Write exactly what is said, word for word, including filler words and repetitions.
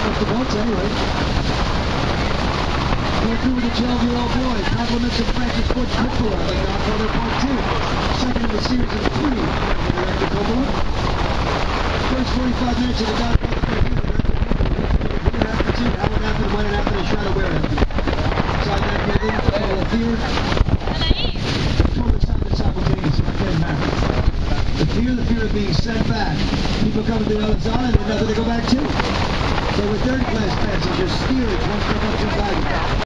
Off the boats anyway. Going through with the twelve-year-old boy. Compliments of Francis Ford Coppola on Godfather Part two. Second in the series of three. Director Coppola. First forty-five minutes of the Godfather Part two. Who it happened to, how it happened, when it happened, and shadow where it happened. Inside that building, called a fear. Coincided simultaneously. I can't imagine. The fear, the fear of being sent back. People coming to Alexandria and there's nothing to go back to. They were third-class passengers, steerage, one step up to the